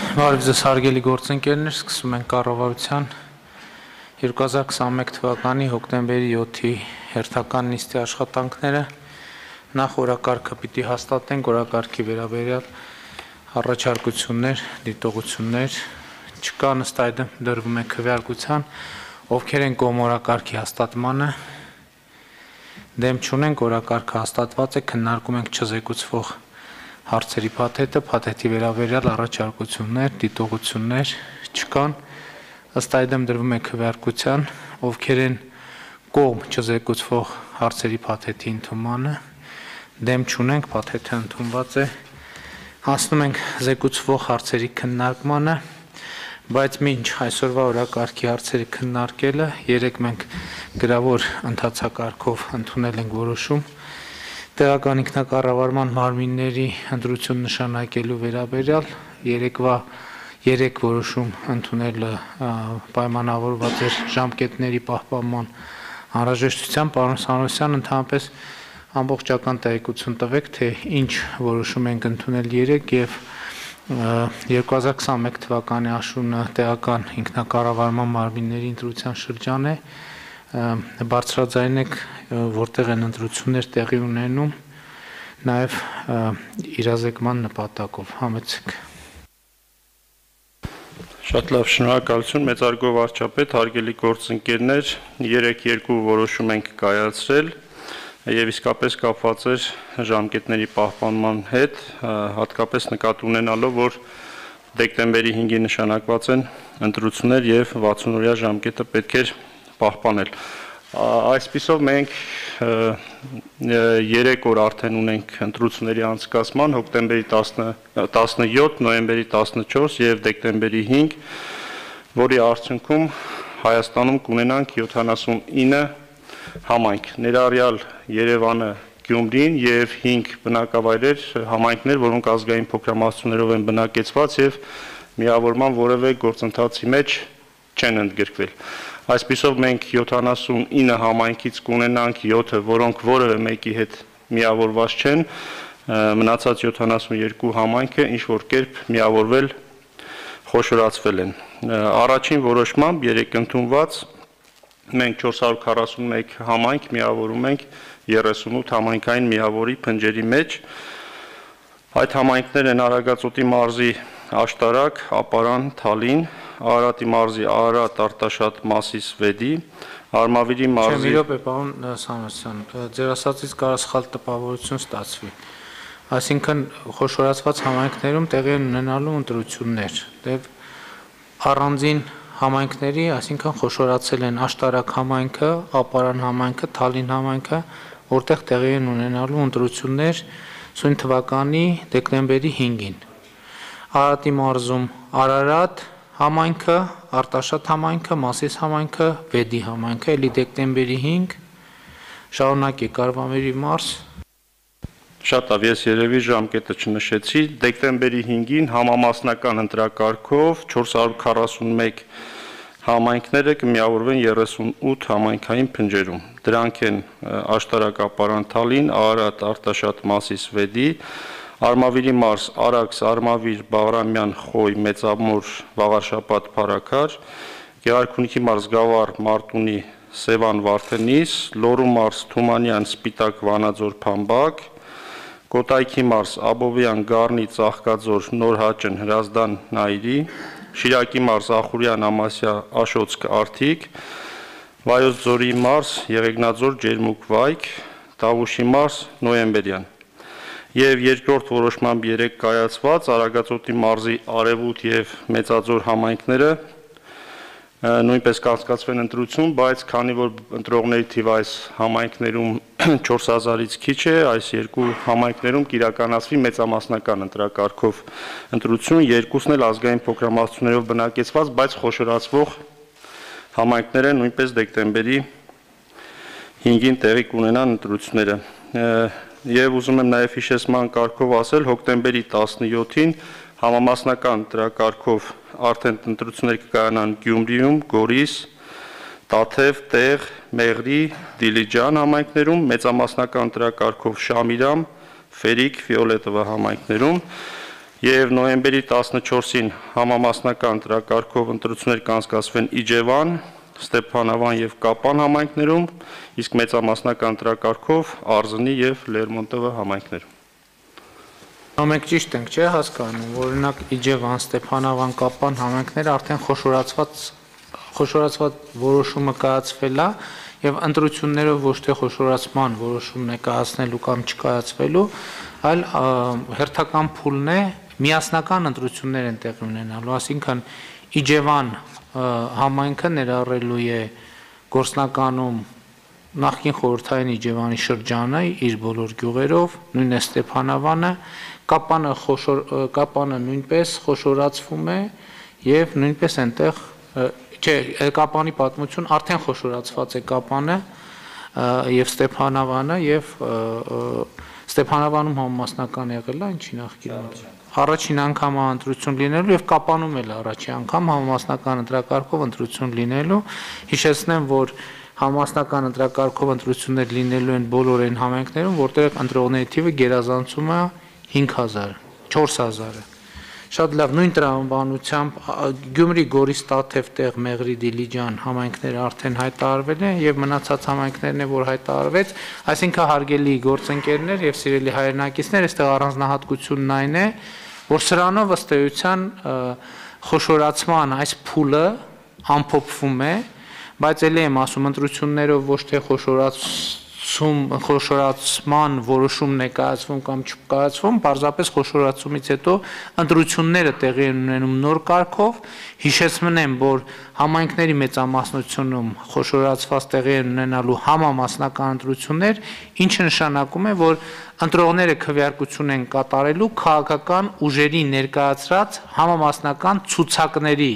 Բարև ձեզ հարգելի գործընկերներ, սկսում ենք կառավարության 2021 թվականի հոկտեմբերի 7-ի հերթական նիստի աշխատանքները։ Նախ օրակարգը պիտի հաստատենք, օրակարգի վերաբերյալ առաջարկություններ, դիտողություններ չկան, ըստ այդմ դրվում է քվեարկության, ովքեր են կողմ օրակարգի հաստատմանը, դեմ չունենք, օրակարգը հաստատված է, քննարկում ենք չզեկուցվող հարցերի փաթեթը, փաթեթի վերաբերյալ առաջարկություններ, դիտողություններ չկան, ըստ այդմ դրվում է քվեարկության, ովքեր են կողմ չզեկուցվող հարցերի փաթեթի ընդունմանը, դեմ չունենք, փաթեթը ընդունված է, հասնում ենք զեկուցվող հարցերի քննարկմանը, բայց մինչ այսօրվա օրակարգի հարցերը քննարկելը, երեկ մենք գրավոր ընթացակարգով ընդունել ենք որոշում, տեղական ինքնակառավարման մարմինների ընտրություն նշանակելու վերաբերյալ երեք որոշում ընդունելը պայմանավորված էր ժամկետների պահպանման անհրաժեշտությամբ, պարոն Սանոսյան, ընդհանրապես ամբողջական տեղեկություն տվեք, թե ինչ որոշում ենք ընդունել երեկ եւ 2021 թվականի աշունը տեղական ինքնակառավարման մարմինների ընտրության շրջան է, բարձրաձայնեք, որտեղ են ընտրություններ տեղի ունենում, նաև իրազեկման նպատակով, համեցեք։ Շատ լավ, շնորհակալություն, մեծարգո վարչապետ, հարգելի գործընկերներ, երեք երկու որոշում ենք կայացրել եւ իսկապես կապված էր ժամկետների պահպանման հետ, հատկապես նկատի ունենալով, որ դեկտեմբերի 5-ի նշանակված են ընտրություններ եւ 60-օրյա ժամկետը պետք էր պահպանել։ Այսպիսով մենք 3 օր արդեն ունենք ընտրությունների անցկացման, հոկտեմբերի 17, նոյեմբերի 14 եւ դեկտեմբերի 5, որի արդյունքում Հայաստանում կունենանք 79 համայնք, ներառյալ Երևանը, Գյումրին եւ 5 բնակավայրեր, համայնքներ, որոնք ազգային փոքրամասնություններով են բնակեցված եւ միավորման որևէ գործընթացի մեջ չեն ընդգրկվել։ Այսպիսով մենք 79 համայնքից կունենանք 7-ը, որոնք որևէ մեկի հետ միավորված չեն, մնացած 72 համայնքը ինչ որ կերպ միավորվել, խոշորացվել են։ Առաջին որոշմամբ երեք ընդունված մենք 441 համայնք միավորում ենք 38 համայնքային միավորի փնջերի մեջ։ Այդ համայնքներ են Արագածոտի մարզի Աշտարակ, Ապարան, Թալին, Արարատի մարզի Արարատ, Արտաշատ, Մասիս, Վեդի, Արմավիրի մարզի Մի րոպե, պարոն Սանոսյան, ձեր ասածից կարող սխալ տպավորություն ստացվի։ Այսինքն խոշորացված համայնքներում տեղի են ունենալու ընտրություններ։ Դե առանձին համայնքների, այսինքն խոշորացել են Աշտարակ համայնքը, Ապարան համայնքը, Թալին համայնքը, որտեղ տեղի են ունենալու ընտրություններ սույն թվականի դեկտեմբերի 5-ին։ Արարատի մարզում Արարատ համայնքը, Արտաշատ համայնքը, Մասիս համայնքը, Վեդի համայնքը, էլի դեկտեմբերի 5, շարունակի Կարվամիրի մարզ։ Շատ լավ, ես երևի ժամկետը չնշեցի, դեկտեմբերի 5-ին համամասնական ընտրակարգով 441 համայնքները կմիավորվեն 38 համայնքային փնջերում։ Դրանք են Աշտարակ, Ապարան, Թալին, Արարատ, Արտաշատ, Մասիս, Վեդի, Արմավիրի մարզ, Արաքս, Արմավիր, Բաղրամյան, Խոյ, Մեծամոր, Վաղարշապատ, Փարաքար, Գեղարքունիքի մարզ, Գավառ, Մարտունի, Սևան, Վարդենիս, Լոռու մարզ, Թումանյան, Սպիտակ, Վանաձոր, Փամբակ, Կոտայքի մարզ, Աբովյան, Գառնի, Ծաղկաձոր, Նոր Հաճն, Հրազդան, Նայիրի, Շիրակի մարզ, Ախուրյան, Ամասիա, Աշոցք, Արթիկ, Վայոց ձորի մարզ, Եղեգնաձոր, Ջերմուկ, Վայք, Տավուշի մարզ, Նոյեմբերյան։ Եվ երկրորդ որոշմամբ 3 կայացված Արագածոտի մարզի Արևուտ եւ Մեծաձոր համայնքները նույնպես կանցկացվեն ընտրություն, բայց քանի որ ընտրողների թիվը այս համայնքներում 4000-ից քիչ է, այս երկու համայնքներում կիրականացվի մեծամասնական ընտրակարգով ընտրություն, երկուսն էլ ազգային փոքրամասնություններով բնակեցված, բայց խոշորացվող համայնքները նույնպես դեկտեմբերի 5-ին տեղի կունենան ընտրությունները։ Եվ ուզում եմ նաև հիշեցման կարգով ասել, հոկտեմբերի 17-ին համամասնական ընտրակարգով արդեն ընտրություններ կկայանան Գյումրիում, Գորիս, Տաթև, Տեղ, Մեղրի, Դիլիջան համայնքներում, մեծամասնական ընտրակարգով Շամիրամ, Ֆերիկ, Վիոլետովա համայնքներում Եվ նոյեմբերի 14-ին համամասնական ընտրակարգով ընտրություններ կանցկացվեն Իջևան, Ստեփանավան եւ Կապան համայնքներում, իսկ մեծամասնական ընտրակարգով Արզնի եւ Լերմոնտովի համայնքներում։ Մենք ճիշտ ենք, չէ՞ հասկանում, որ օրինակ Իջևան, Ստեփանավան, Կապան համայնքները արդեն խոշորացված որոշումը կայացվել է եւ ընտրություններով ոչ թե խոշորացման որոշումն է կայացնելու կամ չկայացվելու, այլ հերթական փուլն է, միասնական ընտրություններ են տեղի ունենալու, այսինքն Իջևան համայնքը ներառելու է գործնականում նախկին խորհրդային Իջևանի շրջանը իր բոլոր գյուղերով, նույն է Ստեփանավանը, Կապանը նույնպես խոշորացվում է եւ նույնպես այնտեղ չէ, Կապանի պատմություն արդեն խոշորացված է Կապանը եւ Ստեփանավանը եւ Ստեփանավանում համամասնական եղել է, ինչի նախկինում առաջին անգամ ընտրություն լինելու եւ Կապանում էլ առաջին անգամ համամասնական ընտրակարգով ընտրություն լինելու, հիշեցնեմ, որ համամասնական ընտրակարգով ընտրություններ լինելու են բոլոր այն համայնքներում, որտեղ ընտրողների թիվը գերազանցում է 5000, 4000-ը։ Շատ լավ, նույն տրամաբանությամբ Գյումրի, Գորիս, Տաթև, Տեղ, Մեղրի, Դիլիջան համայնքները արդեն հայտարարվել են եւ մնացած համայնքներն է, որ հայտարարվեց, այսինքն հարգելի գործընկերներ եւ սիրելի հայրենակիցներ, այստեղ առանձնահատկությունն այն է, որ սրանով ըստ էության խոշորացման այս փուլը ամփոփվում է, բայց ելի եմ ասում, ընտրություններով ոչ թե խոշորացման որոշումն է կայացվում կամ չկայացվում, պարզապես խոշորացումից հետո ընտրությունները տեղի են ունենում նոր կարգով, հիշեցնեմ, որ համայնքների մեծամասնությունում խոշորացված տեղի են ունենալու համամասնական ընտրություններ, ինչը նշանակում է, որ ընտրողները քվեարկություն են կատարելու քաղաքական ուժերի ներկայացրած համամասնական ցուցակների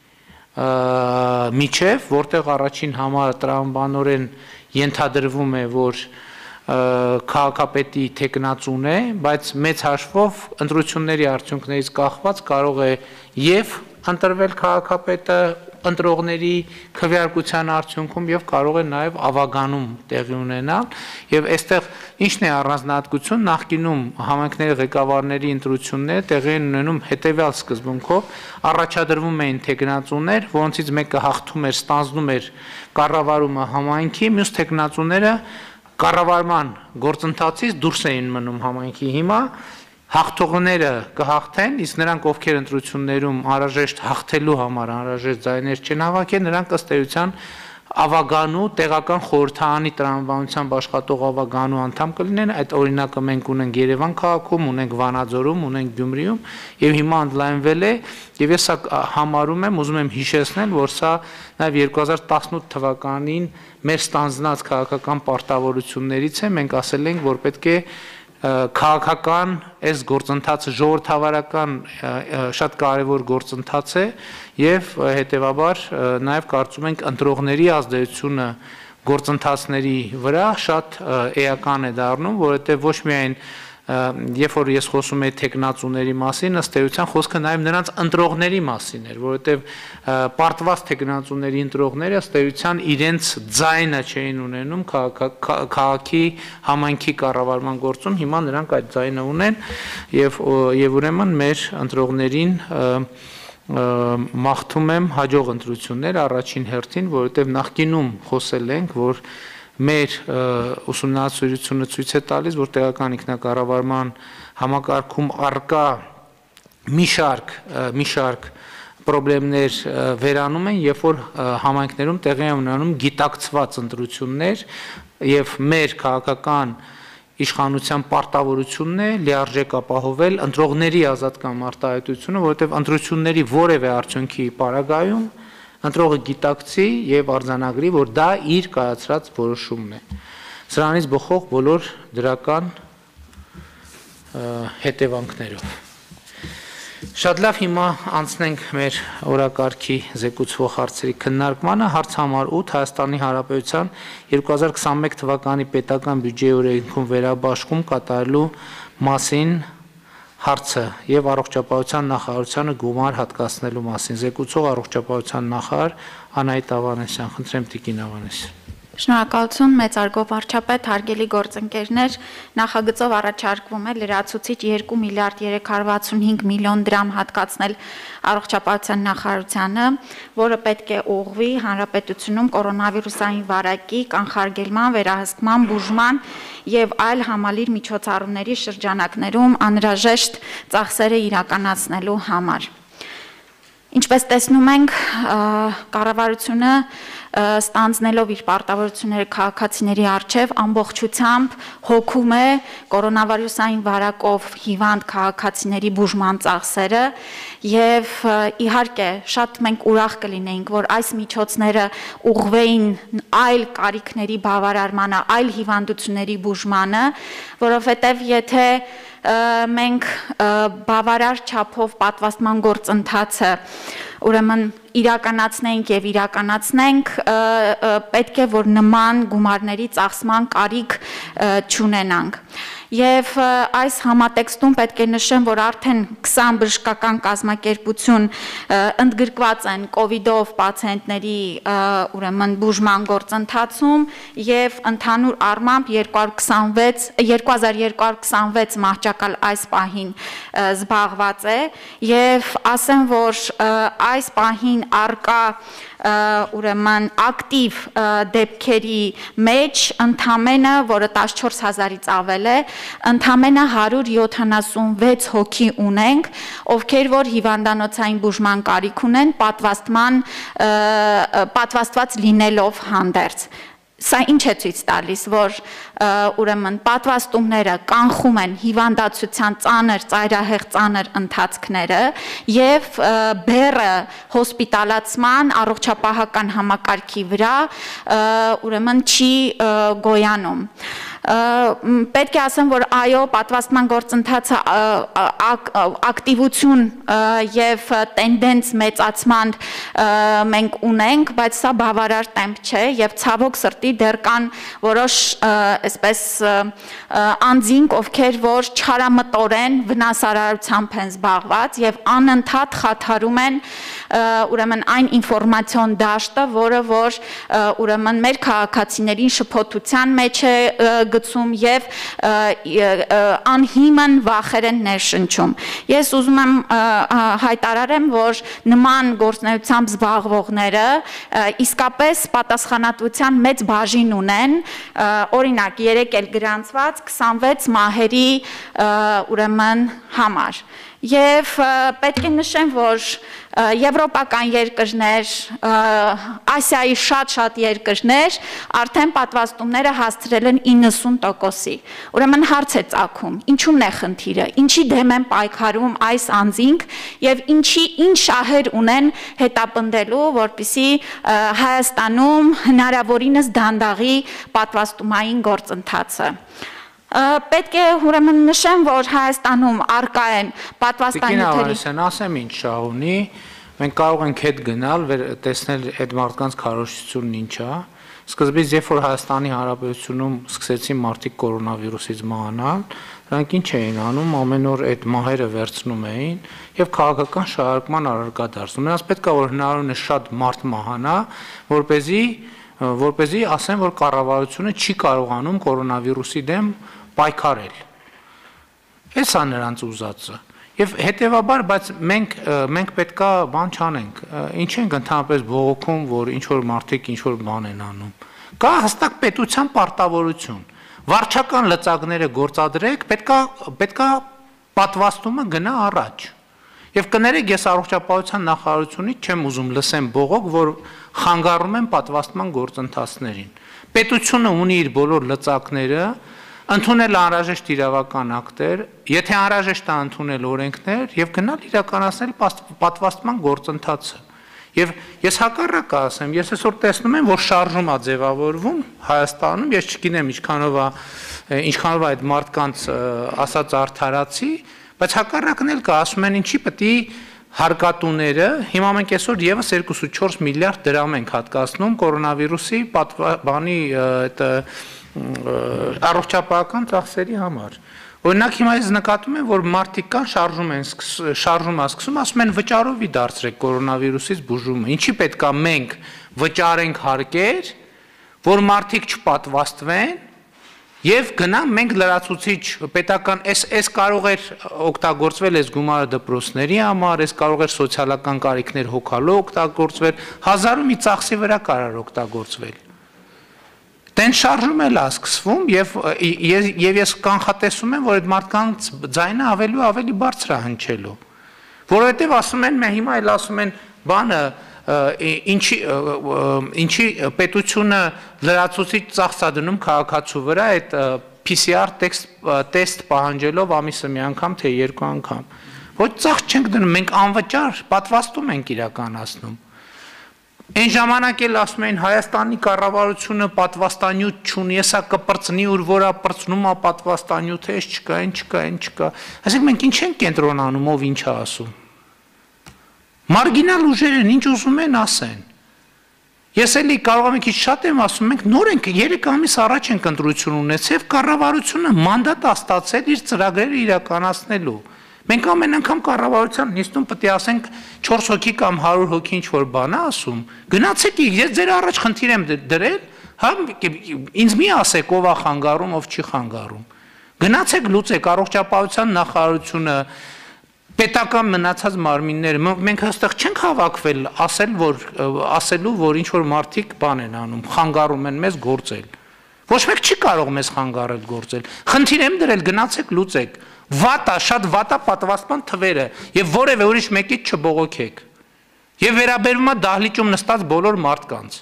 միջև, որտեղ առաջին համարը տրամաբանորեն ենթադրվում է, որ քաղաքապետի թեկնածուն է, բայց մեծ հաշվով ընտրությունների արդյունքներից կախված կարող է եւ ընտրվել քաղաքապետը ընտրողների քվեարկության արդյունքում եւ կարող է նաեւ ավագանում տեղի ունենալ եւ այստեղ ինչն է առանձնահատկություն նախկինում համայնքների ղեկավարների ընտրությունները տեղի են ունենում հետեւյալ սկզբունքով առաջադրվում էին թեկնածուներ, որոնցից մեկը հաղթում էր, ստանձնում էր կառավարումը համայնքի, մյուս թեկնածուները կառավարման գործընթացից դուրս էին մնում համայնքի հիմա հաղթողները կհաղթեն, իսկ նրանք ովքեր ընտրություններում անհրաժեշտ հաղթելու համար անհրաժեշտ ձայներ չեն հավաքել, նրանք ըստ էության ավագանու տեղական խորհրդարանի տրամաբանությամբ աշխատող ավագանու անդամ կլինեն, այդ օրինակը մենք ունենք Երևան քաղաքում, ունենք Վանաձորում, ունենք Գյումրիում եւ հիմա ընդլայնվել է եւ ես սա համարում եմ, ուզում եմ հիշեցնել, որ սա նաեւ 2018 թվականին մեր ստանձնած քաղաքական պարտավորություններից է, մենք ասել ենք, որ պետք է քաղաքական այս գործընթացը ժողովրդավարական շատ կարևոր գործընթաց է եւ հետեւաբար նաեւ կարծում ենք ընտրողների ազդեցությունը գործընթացների վրա շատ էական է դառնում, որովհետեւ ոչ միայն երբ որ ես խոսում եմ թեկնածուների մասին, ըստ էության խոսքը նաև նրանց ընտրողների մասին էր, որովհետև պարտված թեկնածուների ընտրողները ըստ էության իրենց ձայնը չէին ունենում քաղաքի համայնքի կառավարման գործում, հիմա նրանք այդ ձայնը ունեն եւ ուրեմն մեր ընտրողներին մաղթում եմ հաջող ընտրություններ առաջին հերթին, որովհետև նախկինում խոսել ենք, որ մեր ուսումնասիրությունը ցույց է տալիս, որ տեղական ինքնակառավարման համակարգում առկա մի շարք խնդիրներ վերանում են, երբ որ համայնքներում տեղի են ունենում գիտակցված ընտրություններ եւ մեր քաղաքական իշխանության պարտավորությունն է լիարժեք ապահովել ընտրողների ազատ կամ արտահայտությունը, որովհետեւ ընտրությունների որևէ արդյունքի պարագայում ընտրողը գիտակցի եւ արձանագրի, որ դա իր կայացրած որոշումն է։ Սրանից բխող բոլոր դրական հետևանքներով։ Շատ լավ, հիմա անցնենք մեր օրակարգի զեկուցվող հարցերի քննարկմանը, հարց համար 8 Հայաստանի Հանրապետության 2021 թվականի պետական բյուջեի օրենքում վերաբաշխում կատարելու մասին հարցը եւ առողջապահության նախարարությանը գումար հատկացնելու մասին զեկուցող առողջապահության նախարար Անահիտ Ավանեսյան, խնդրեմ Տիկին Ավանեսյան։ Շնորհակալություն մեծարգո վարչապետ, հարգելի գործընկերներ, նախագծով առաջարկվում է լրացուցիչ 2 միլիարդ 365 միլիոն դրամ հատկացնել առողջապահության նախարարությանը, որը պետք է ուղղվի հանրապետությունում կորոնավիրուսային վարակի կանխարգելման, վերահսկման, բուժման եւ այլ համալիր միջոցառումների շրջանակներում անհրաժեշտ ծախսերը իրականացնելու համար։ Ինչպես տեսնում ենք, կառավարությունը ստանձնելով իր պարտավորությունները քաղաքացիների առջև ամբողջությամբ հոգում է կորոնավիրուսային վարակով հիվանդ քաղաքացիների բուժման ծախսերը եւ իհարկե շատ մենք ուրախ կլինեինք, որ այս միջոցները ուղղվեին այլ կարիքների բավարարմանը, այլ հիվանդությունների բուժմանը, որովհետեւ եթե մենք բավարար չափով պատվաստման գործընթացը ուրեմն իրականացնենք եւ իրականացնենք, պետք է որ նման գումարների ծախսման կարիք չունենանք։ Եվ այս համատեքստում պետք է նշեմ, որ արդեն 20 բժշկական կազմակերպություն ընդգրկված են կոവിഡով պացիենտների ուրեմն բուժման գործընթացում եւ ընդհանուր առմամբ 2226 մահճակալ այս պահին զբաղված է եւ ասեմ, որ այս պահին արկա ուրեմն ակտիվ դեպքերի մեջ ընդամենը, որը 14000-ից ավել է, ընդամենը 176 հոգի ունենք, ովքեր որ հիվանդանոցային բուժման կարիք ունեն, պատվաստված լինելով հանդերձ։ Սա ինչ է ցույց տալիս, որ ուրեմն պատվաստումները կանխում են հիվանդացության ծանր, ծայրահեղ ծանր ընթացքները եւ բեռը հոսպիտալացման առողջապահական համակարգի վրա ուրեմն չի գոյանում։ Պետք է ասեմ, որ այո, պատվաստման գործընթացը ակտիվություն եւ տենդենց մեծացման մենք ունենք, բայց սա բավարար տեմպ չէ եւ ցավոք սրտի դեռ կան որոշ այսպես անձինք, ովքեր որ չարամտորեն վնասարարությամբ են զբաղված եւ անընդհատ խաթարում են ուրեմն այն ինֆորմացիոն դաշտը, որը որ ուրեմն մեր քաղաքացիներին շփոթության մեջ է գցում եւ անհիմն վախեր են ներշնչում։ Ես ուզում եմ հայտարարեմ, որ նման գործունեությամբ զբաղվողները իսկապես պատասխանատվության մեծ բաժին ունեն, օրինակ 3 էլ գրանցված 26 մահերի ուրեմն համար։ Եվ պետք է նշեմ, որ եվրոպական երկրներ, Ասիայի շատ երկրներ արդեն պատվաստումները հասցրել են 90%-ի։ Ուրեմն հարց է ծագում, ինչու՞մն է խնդիրը, ինչի դեմ են պայքարում այս անձինք եւ ինչ շահեր ունեն հետապնդելու, որպեսզի Հայաստանում հնարավորինս դանդաղի պատվաստումային գործընթացը։ Պետք է ուրեմն նշեմ, որ Հայաստանում արկա են պատվաստանյութերի։ Ասեմ ինչ շահ ունի, մենք կարող ենք հետ գնալ, տեսնել այդ մարդկանց քարոզչությունն ինչ է։ Սկզբից, երբ որ Հայաստանի Հանրապետությունում սկսեցին մարդիկ կորոնավիրուսից մահանալ, նրանք ինչ էին անում, ամեն օր այդ մահերը վերցնում էին եւ քաղաքական շահարկման առարկա դարձնում։ Նրանց պետք է որ հնարավորինս շատ մարդ մահանա, որպեսզի ասեն, որ կառավարությունը չի կարողանում կորոնավիրուսի դեմ պայքարել։ Էս է նրանց ուզածը։ Եվ հետևաբար, բայց մենք պետքա բան չանենք։ Ինչ ենք ընդհանրապես բողոքում, որ ինչ որ մարդիկ ինչ որ բան են անում։ Կա հստակ պետության պարտավորություն։ Վարչական լծակները գործադրեք, պետքա պատվաստումը գնա առաջ։ Եվ կներեք, ես առողջապահության նախարարությունից չեմ ուզում լսեմ բողոք, որ խանգարում են պատվաստման գործընթացներին։ Պետությունը ունի իր բոլոր լծակները, ընդունել անհրաժեշտ իրավական ակտեր, եթե անհրաժեշտ է ընդունել օրենքներ եւ գնալ իրականացնել պատվաստման գործընթացը։ Եվ ես հակառակը ասեմ, ես այսօր տեսնում եմ, որ շարժում է ձևավորվում Հայաստանում, ես չգիտեմ ինչքանով այդ մարդկանց ասած արդարացի, բայց հակառակն էլ կա, ասում են ինչի պետք է հարկատուները, հիմա մենք այսօր եւս 2.4 միլիարդ դրամ ենք հատկացնում կորոնավիրուսի բանի այդ առողջապահական ծախսերի համար։ Օրինակ հիմա ես նկատում եմ, որ մարդիկ կան շարժում ասում, ասում են վճարովի դարձրեք կորոնավիրուսից բուժումը։ Ինչի պետք է մենք վճարենք հարկեր, որ մարդիկ չպատվաստվեն եւ գնան մենք լրացուցիչ պետական այս կարող էր օգտագործվել այս գումարը դպրոցների համար, այս կարող էր սոցիալական կարիքներ հոգալու օգտագործվել, հազարու մի ծախսի վրա կարող օգտագործվել։ Տեն շարժում էլ է սկսվում եւ ես կանխատեսում եմ, որ այդ մարդկանց ձայնը ավելի բարձր է հնչելու։ Որովհետեւ ասում են, մենք հիմա էլ ասում են բանը ինչի պետությունը լրացուցիչ ծախս է դնում քաղաքացու վրա այդ PCR տեստ պահանջելով ամիսը մի անգամ թե երկու անգամ։ Ոչ ծախս չենք դնում, մենք անվճար պատվաստում ենք իրականացնում։ Այն ժամանակ էլ ասում էին Հայաստանի կառավարությունը պատվաստանյութ չունի, հեսա կպրծնի ուր որա պրծնում է պատվաստանյութ, էս չկա, այն չկա։ Այսինքն մենք ինչ ենք կենտրոնանում, ով ինչ է ասում։ Մարգինալ ուժերն ինչ ուզում են ասեն։ Ես էլի կարող եմ քիչ շատ եմ ասում, մենք նոր ենք 3 ամիս առաջ ենք ընտրություն ունեցել, կառավարությունը մանդատ է ստացել իր ծրագրերը իրականացնելու։ Մենք ամեն անգամ կառավարության նիստում պետք է ասենք 4 հոգի կամ 100 հոգի ինչ որ բան է ասում։ Գնացեք, ես ձեր առաջ խնդիր եմ դրել, հա ինձ մի ասեք ով է խանգարում, ով չի խանգարում։ Գնացեք լուծեք առողջապահության նախարարությունը, պետական մնացած մարմինները, մենք հստակ չենք հավաքվել ասելու, որ ինչ որ մարդիկ բան են անում, խանգարում են մեզ գործել։ Ոչ մեկ չի կարող մեզ խանգարել գործել։ Խնդիր եմ դրել, գնացեք լուծեք։ Վատա, շատ վատա պատվաստման թվերը եւ որևէ ուրիշ մեկից չբողոքեք։ Եվ վերաբերում է դահլիճում նստած բոլոր մարդկանց։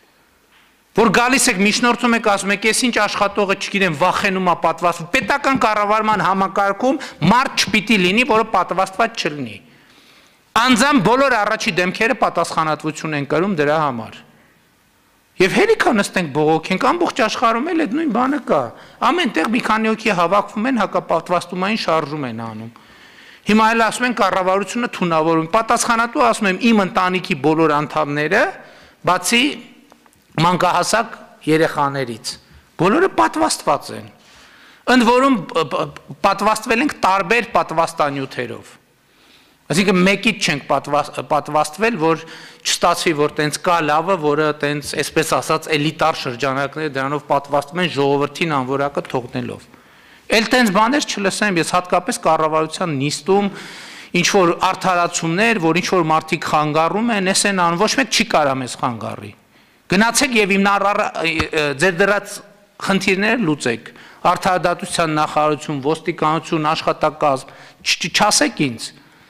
Որ գալիս եք միջնորդում եք ասում եք, ես ինչ աշխատողը չգիտեմ, վախենում է պատվաստվում։ Պետական կառավարման համակարգում մարդ չպիտի լինի, որը պատվաստված չլինի։ Անձամբ բոլոր առաջի դեմքերը պատասխանատվություն են կրում դրա համար։ Եվ հերիքա նստենք բողոքենք, ամբողջ աշխարհում էլ այդ նույն բանը կա։ Ամեն տեղ մի քանի հոգի հավաքվում են, հակապատվաստումային շարժում են անում։ Հիմա էլ ասում են կառավարությունը թունավորում։ Պատասխանատու ասում եմ իմ ընտանիքի բոլոր անդամները, բացի մանկահասակ երեխաներից, բոլորը պատվաստված են, ընդ որում պատվաստվել ենք տարբեր պատվաստանյութերով, այսինքն մեկից չենք պատվաստվել, որ չստացվի, որ տենց կա լավը, որը տենց, այսպես ասած, էլիտար շրջանակները դրանով պատվաստում են ժողովրդին անվորակը թողնելով, էլ տենց բաներ չլսեմ, ես հատկապես կառավարության նիստում, ինչ-որ արդարացումներ, որ ինչ-որ մարդիկ խանգարում են, ես են անում, ոչ մեկ չի կարա մեզ խանգարի։ Գնացեք եւ իմ ձեր դրած խնդիրները լուծեք։ Արդարադատության նախարարություն, ոստիկանություն, աշխատակազմ, չասեք ինձ։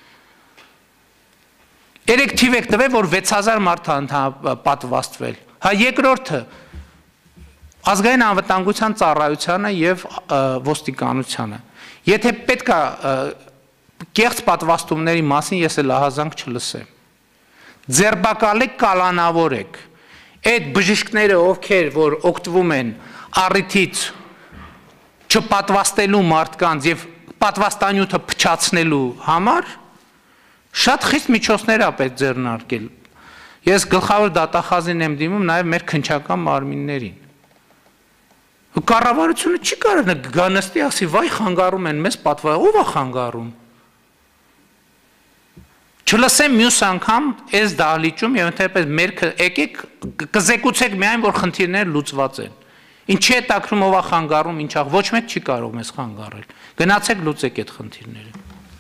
Երեք թիվ եք տվել, որ 6000 մարդ է պատվաստվել։ Հա երկրորդը ազգային անվտանգության ծառայությանը եւ ոստիկանությանը։ Եթե պետք է կեղծ պատվաստումների մասին ես էլ ահազանգ չլսեմ։ Ձերբակալեք, կալանավորեք։ Այդ բժիշկները, ովքեր որ օգտվում են առիթից չպատվաստելու մարդկանց եւ պատվաստանյութը փչացնելու համար, շատ խիստ միջոցներ է պետք ձեռնարկել։ Ես գլխավոր դատախազին եմ դիմում նաեւ մեր քննչական մարմիններին։ Կառավարությունը չի կարող գա նստի ասի, վայ խանգարում են մեզ ով է խանգարում։ Չլսեմ մյուս անգամ այս դահլիճում եւ ընդհանրապես մեր եկեք կզեկուցեք միայն որ խնդիրները լուծված են։ Ինչի է տակրում ով է խանգարում, ինչա ոչ մեկ չի կարող մեզ խանգարել։ Գնացեք լուծեք այդ խնդիրները։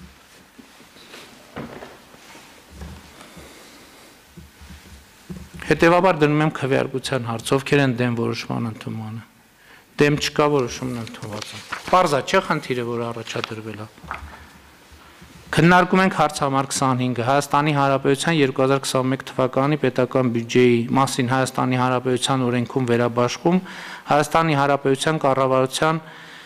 Հետևաբար դնում եմ քվեարկության հարց, ովքեր են դեմ որոշման ընդունմանը։ Դեմ չկա, որոշումն ընդունված է։ Պարզ է, չէ՞ խնդիրը, որ առաջադրվել է։ Քննարկում ենք հարց համար 25-ը Հայաստանի Հանրապետության 2021 թվականի պետական բյուջեի մասին Հայաստանի Հանրապետության օրենքում վերաբաշխում Հայաստանի Հանրապետության կառավարության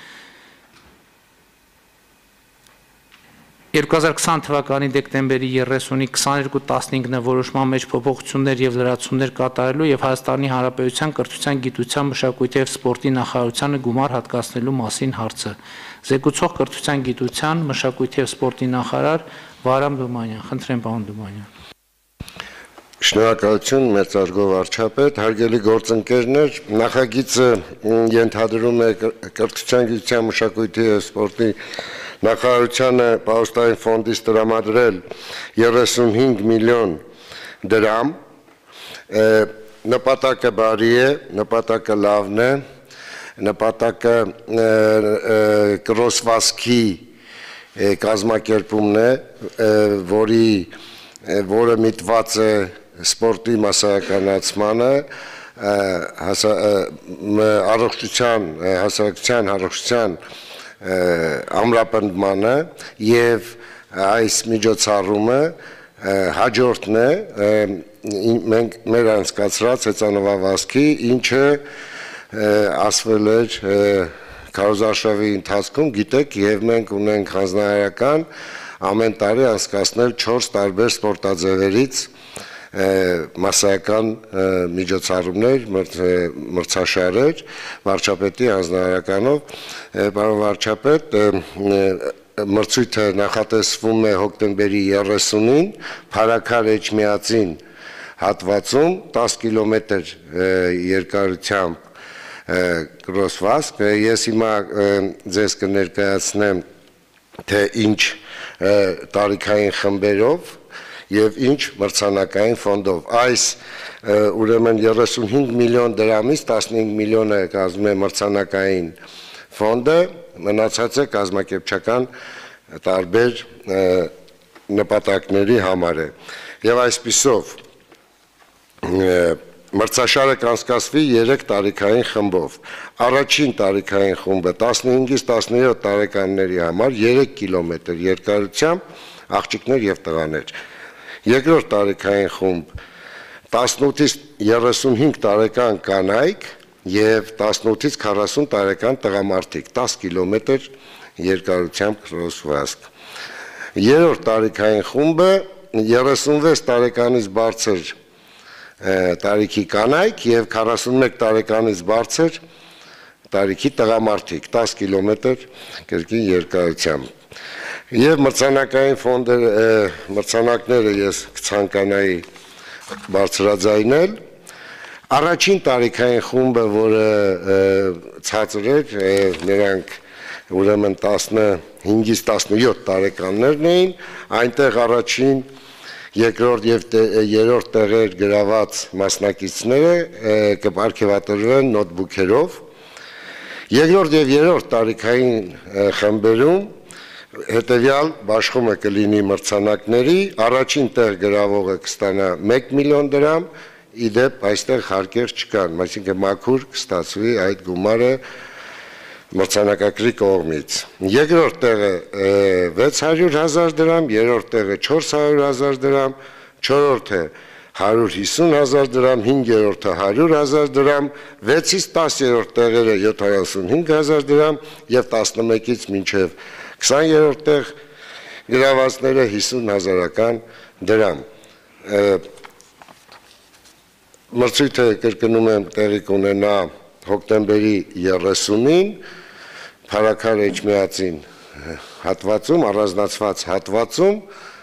2020 թվականի դեկտեմբերի 30-ի 22-15-ը որոշման մեջ փոփոխություններ եւ լրացումներ կատարելու եւ Հայաստանի Հանրապետության կրթության, գիտության, մշակույթի եւ սպորտի նախարարությանը գումար հատկացնելու մասին հարցը։ Զեկուցող կրթության, գիտության, մշակույթի եւ սպորտի նախարար Վարամ Դումանյան։ Խնդրեմ, պարոն Դումանյան։ Շնորհակալություն, մեծարգո վարչապետ, հարգելի գործընկերներ, նախագիծը ենթադրում է կրթության, գիտության, մշակույթի եւ սպորտի նախարարությանը պահոստային ֆոնդից տրամադրել 35 միլիոն դրամ, նպատակը բարի է, նպատակը լավն է, նպատակը կրոսվածքի կազմակերպումն է, որը միտված է սպորտի մասսայականացմանը, հասարակության առողջության ամրապնդմանը եւ այս միջոցառումը հաջորդն է մենք մեր անցկացրած հեծանվավազքի, ինչը ասվել էր քարոզարշավի ընթացքում, գիտեք, եւ մենք ունենք հանձնարարական ամեն տարի անցկացնել 4 տարբեր սպորտաձևերից մասսայական միջոցառումներ, մրցաշարեր վարչապետի հանձնարարականով, պարոն վարչապետ, մրցույթը նախատեսվում է հոկտեմբերի 30-ին, Փարաքար Էջմիածին հատվածում 10 կիլոմետր երկարությամբ կրոսվածք, ես հիմա ձեզ կներկայացնեմ, թե ինչ տարիքային խմբերով եւ ինչ մրցանակային ֆոնդով։ Այս ուրեմն 35 միլիոն դրամից 15 միլիոնը կազմում է մրցանակային ֆոնդը, մնացածը կազմակերպչական տարբեր նպատակների համար է։ Եվ այսպիսով մրցաշարը կանցկացվի 3 տարիքային խմբով։ Առաջին տարիքային խումբը 15-ից 17 տարեկանների համար 3 կիլոմետր երկարությամբ աղջիկներ եւ տղաներ։ Երկրորդ տարիքային խումբ 18-ից 35 տարեկան կանայք եւ 18-ից 40 տարեկան տղամարդիկ 10 կիլոմետր երկարությամբ կրոսվածք։ Երրորդ տարիքային խումբը 36 տարեկանից բարձր տարիքի կանայք եւ 41 տարեկանից բարձր տարիքի տղամարդիկ 10 կիլոմետր կրկին երկարությամբ։ Եվ մրցանակային մրցանակները ես կցանկանայի բարձրաձայնել։ Առաջին տարիքային խումբը, որը ցածր էր, նրանք ուրեմն 15-ից 17 տարեկաններն էին, այնտեղ առաջին, երկրորդ եւ երրորդ տեղեր գրաված մասնակիցները կպարգևատրվեն նոթբուքերով։ Երկրորդ եւ երրորդ տարիքային խմբերում հետևյալ բաշխումը կլինի մրցանակների, առաջին տեղ գրավողը կստանա 1 միլիոն դրամ, իդեպ այստեղ հարկեր չկան, այսինքն մաքուր կստացվի այդ գումարը մրցանակակրի կողմից։ Երկրորդ տեղը 600,000 դրամ, երրորդ տեղը 400,000 դրամ, չորրորդը 150,000 դրամ, հինգերորդը 100,000 դրամ, 6-ից 10-րդ տեղերը 75,000 դրամ եւ 11-ից մինչեւ 20-րդ տեղ գրավածները 50,000 դրամ։ Մրցույթը կրկնում եմ տեղի կունենա հոկտեմբերի 30-ին Փարաքար Էջմիածին հատվածում, առանձնացված հատվածում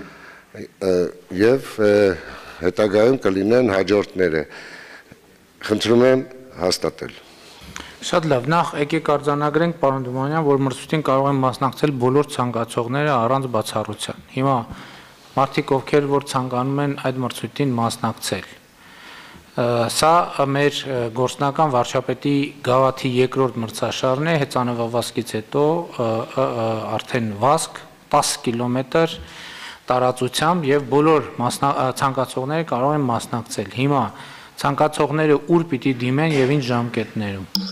եւ հետագայում կլինեն հաջորդները։ Խնդրում եմ հաստատել։ Շատ լավ, նախ եկեք արձանագրենք, պարոն Դումանյան, որ մրցույթին կարող են մասնակցել բոլոր ցանկացողները առանց բացառության։ Հիմա մարդիկ, ովքեր որ ցանկանում են այդ մրցույթին մասնակցել, սա մեր գործնական վարչապետի գավաթի երկրորդ մրցաշարն է, հեծանվավազքից հետո արդեն վազք 10 կիլոմետր տարածությամբ եւ բոլոր ցանկացողները կարող են մասնակցել։ Հիմա ցանկացողները ուր պիտի դիմեն եւ ինչ ժամկետներում։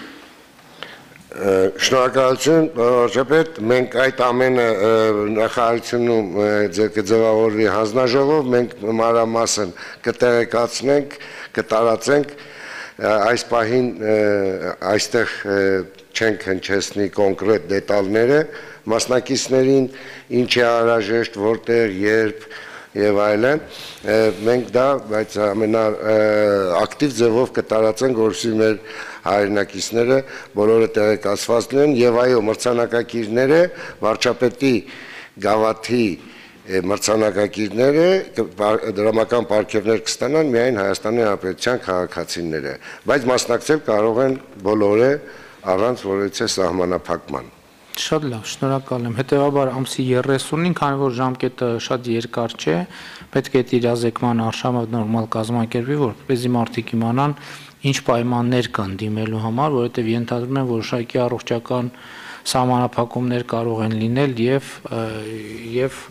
Շնորհակալություն, վարչապետ, մենք այդ ամենը նախարարությունում կձևավորվի հանձնաժողով, մենք մանրամասն կտեղեկացնենք, կտարածենք, այս պահին այստեղ չենք հնչեցնի կոնկրետ դետալները, մասնակիցներին ինչ է անհրաժեշտ, որտեղ, երբ եւ այլն, մենք դա բայց ամենաակտիվ ձևով կտարածենք, որովհետեւ մեր հայրենակիցները բոլորը տեղեկացված լինեն եւ այո, մրցանակակիրները վարչապետի գավաթի մրցանակակիրները դրամական պարգևներ կստանան միայն Հայաստանի Հանրապետության քաղաքացիները, բայց մասնակցել կարող են բոլորը առանց որևիցե սահմանափակման։ Շատ լավ, շնորհակալ եմ։ Հետևաբար ամսի 30-ին, քանի որ ժամկետը շատ երկար չէ, պետք է այդ իրազեկման արշավը նորմալ կազմակերպվի, որպեսզի մարդիկ իմանան ինչ պայմաններ կան դիմելու համար, որովհետև ենթադրում եմ որոշակի առողջական սահմանափակումներ կարող են լինել եւ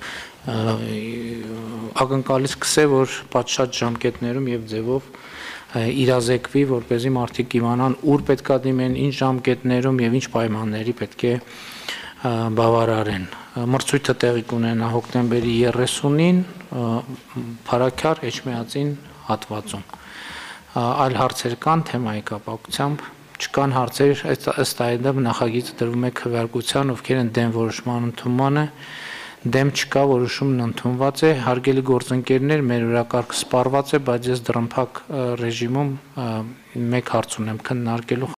ակնկալից կսե, որ պատշաճ ժամկետներում եւ ձևով իրազեկվի, որպեսզի մարդիկ իմանան ուր պետքա դիմեն, ինչ ժամկետներում եւ ինչ պայմանների պետք է բավարարեն։ Մրցույթը տեղի կունենա հոկտեմբերի 30-ին Փարաքար Էջմիածին հատվածում։ Այլ հարցեր կան թեմայի կապակցությամբ, չկան հարցեր, ըստ այդմ նախագիծը դրվում է քվեարկության, ովքեր են դեմ որոշման ընդունմանը, դեմ չկա, որոշումն ընդունված է, հարգելի գործընկերներ, մեր օրակարգը սպառված է, բայց ես դրամփակ ռեժիմում մեկ հարց ունեմ քննարկելու